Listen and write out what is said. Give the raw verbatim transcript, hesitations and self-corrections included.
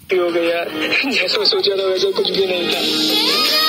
हो गई यार, जैसा सोचा था वैसा कुछ भी नहीं था।